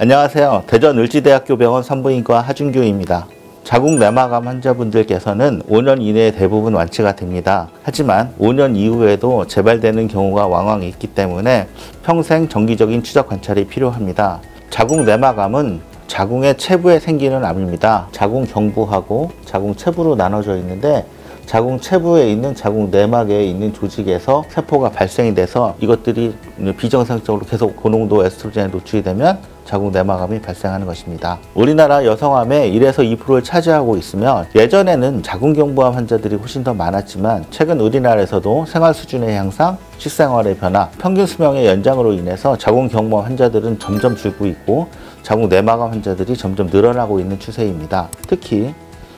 안녕하세요. 대전을지대학교 병원 산부인과 하준규입니다. 자궁 내막암 환자분들께서는 5년 이내에 대부분 완치가 됩니다. 하지만 5년 이후에도 재발되는 경우가 왕왕 있기 때문에 평생 정기적인 추적 관찰이 필요합니다. 자궁 내막암은 자궁의 체부에 생기는 암입니다. 자궁 경부하고 자궁 체부로 나눠져 있는데 자궁 체부에 있는 자궁 내막에 있는 조직에서 세포가 발생이 돼서 이것들이 비정상적으로 계속 고농도 에스트로겐에 노출이 되면 자궁 내막암이 발생하는 것입니다. 우리나라 여성암의 1에서 2%를 차지하고 있으며 예전에는 자궁 경부암 환자들이 훨씬 더 많았지만 최근 우리나라에서도 생활 수준의 향상, 식생활의 변화, 평균 수명의 연장으로 인해서 자궁 경부암 환자들은 점점 줄고 있고 자궁 내막암 환자들이 점점 늘어나고 있는 추세입니다. 특히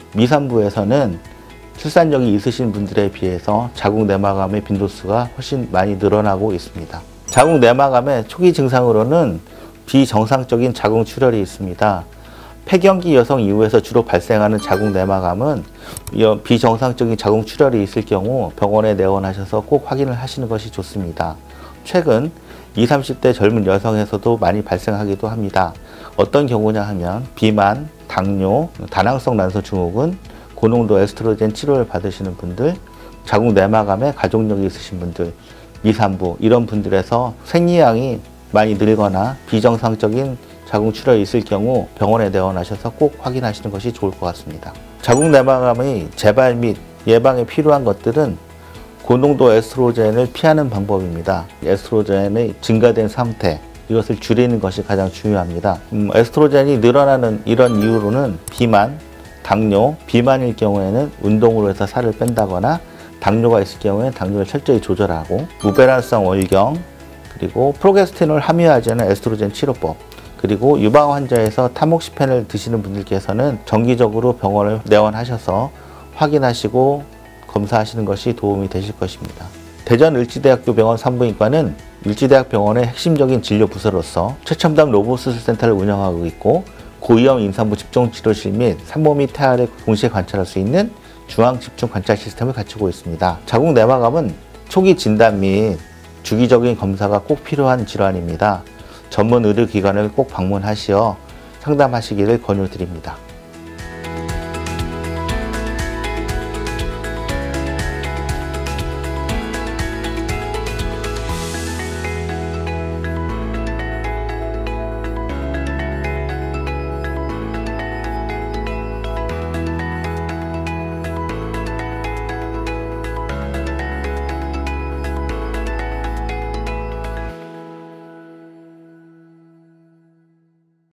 미산부에서는 출산력이 있으신 분들에 비해서 자궁 내막암의 빈도수가 훨씬 많이 늘어나고 있습니다. 자궁 내막암의 초기 증상으로는 비정상적인 자궁 출혈이 있습니다. 폐경기 여성 이후에서 주로 발생하는 자궁 내막암은 비정상적인 자궁 출혈이 있을 경우 병원에 내원하셔서 꼭 확인을 하시는 것이 좋습니다. 최근 20, 30대 젊은 여성에서도 많이 발생하기도 합니다. 어떤 경우냐 하면 비만, 당뇨, 다낭성 난소 증후군, 고농도 에스트로겐 치료를 받으시는 분들, 자궁 내막암에 가족력이 있으신 분들, 미산부 이런 분들에서 생리량이 많이 늘거나 비정상적인 자궁 출혈이 있을 경우 병원에 내원하셔서 꼭 확인하시는 것이 좋을 것 같습니다. 자궁 내막암의 재발 및 예방에 필요한 것들은 고농도 에스트로겐을 피하는 방법입니다. 에스트로겐의 증가된 상태, 이것을 줄이는 것이 가장 중요합니다. 에스트로겐이 늘어나는 이런 이유로는 비만, 당뇨, 비만일 경우에는 운동으로 해서 살을 뺀다거나 당뇨가 있을 경우에는 당뇨를 철저히 조절하고 무배란성 월경, 그리고 프로게스테론을 함유하지 않은 에스트로겐 치료법, 그리고 유방 환자에서 타목시펜을 드시는 분들께서는 정기적으로 병원을 내원하셔서 확인하시고 검사하시는 것이 도움이 되실 것입니다. 대전을지대학교 병원 산부인과는 을지대학병원의 핵심적인 진료 부서로서 최첨단 로봇 수술센터를 운영하고 있고 고위험 임산부 집중치료실 및 산모 및 태아를 동시에 관찰할 수 있는 중앙 집중 관찰 시스템을 갖추고 있습니다. 자궁 내막암은 초기 진단 및 주기적인 검사가 꼭 필요한 질환입니다. 전문 의료기관을 꼭 방문하시어 상담하시기를 권유드립니다.